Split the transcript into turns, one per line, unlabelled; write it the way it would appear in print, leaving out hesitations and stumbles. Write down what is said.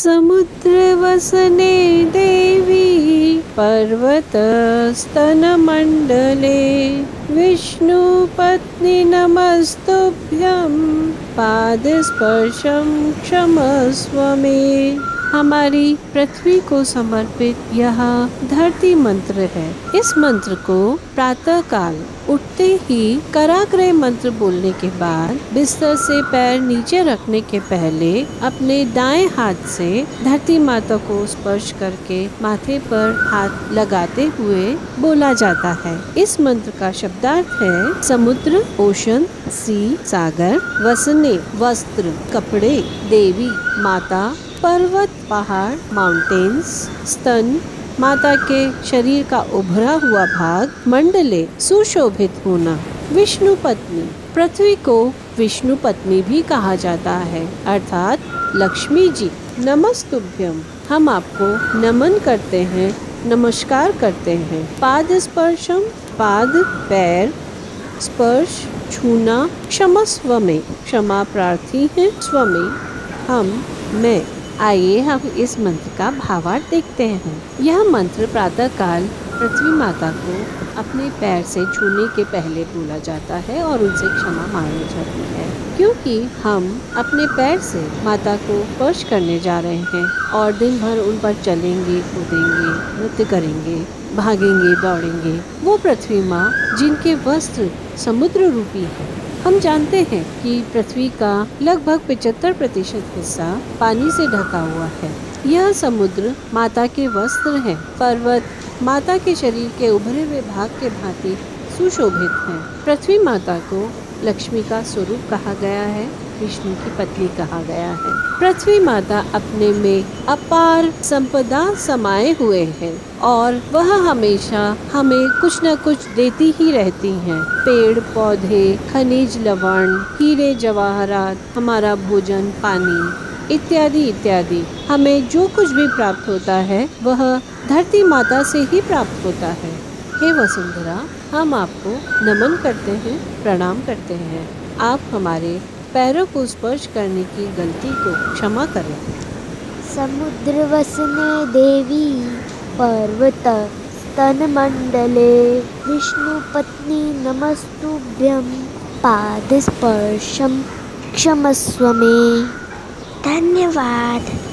समुद्रवसने देवी पर्वतस्तनमण्डले विष्णुपत्नी नमस्तुभ्यं पादस्पर्शं क्षमस्व मे। हमारी पृथ्वी को समर्पित यह धरती मंत्र है। इस मंत्र को प्रातः काल उठते ही कराग्रह मंत्र बोलने के बाद बिस्तर से पैर नीचे रखने के पहले अपने दाएं हाथ से धरती माता को स्पर्श करके माथे पर हाथ लगाते हुए बोला जाता है। इस मंत्र का शब्दार्थ है समुद्र, ओशन, सी, सागर, वसने, वस्त्र, कपड़े, देवी, माता, पर्वत, पहाड़, माउंटेन्स, स्तन, माता के शरीर का उभरा हुआ भाग, मंडले, सुशोभित होना, विष्णु पत्नी। पृथ्वी को विष्णु पत्नी भी कहा जाता है, अर्थात लक्ष्मी जी। नमस्तुभ्यम, हम आपको नमन करते हैं, नमस्कार करते हैं। पाद स्पर्शम, पाद पैर, स्पर्श छूना, क्षमस्व में क्षमा प्रार्थी है, स्व में हम, मैं। आइए हम इस मंत्र का भावार्थ देखते हैं। यह मंत्र प्रातः काल पृथ्वी माता को अपने पैर से छूने के पहले बोला जाता है और उनसे क्षमा मांगी जाती है, क्योंकि हम अपने पैर से माता को स्पर्श करने जा रहे हैं और दिन भर उन पर चलेंगे, कूदेंगे, नृत्य करेंगे, भागेंगे, दौड़ेंगे। वो पृथ्वी माँ जिनके वस्त्र समुद्र रूपी है। हम जानते हैं कि पृथ्वी का लगभग 75% हिस्सा पानी से ढका हुआ है। यह समुद्र माता के वस्त्र हैं। पर्वत माता के शरीर के उभरे हुए भाग के भांति सुशोभित हैं। पृथ्वी माता को लक्ष्मी का स्वरूप कहा गया है, विष्णु की पत्नी कहा गया है। पृथ्वी माता अपने में अपार संपदा समाये हुए हैं और वह हमेशा हमें कुछ न कुछ देती ही रहती हैं। पेड़ पौधे, खनिज लवण, हीरे जवाहरात, हमारा भोजन, पानी इत्यादि इत्यादि। हमें जो कुछ भी प्राप्त होता है वह धरती माता से ही प्राप्त होता है। हे वसुंधरा, हम आपको नमन करते हैं, प्रणाम करते हैं। आप हमारे पैरों को स्पर्श करने की गलती को क्षमा करें।
समुद्रवसने देवी पर्वत स्तनमण्डले विष्णुपत्नी नमस्तुभ्यं पादस्पर्शं क्षमस्व मे। धन्यवाद।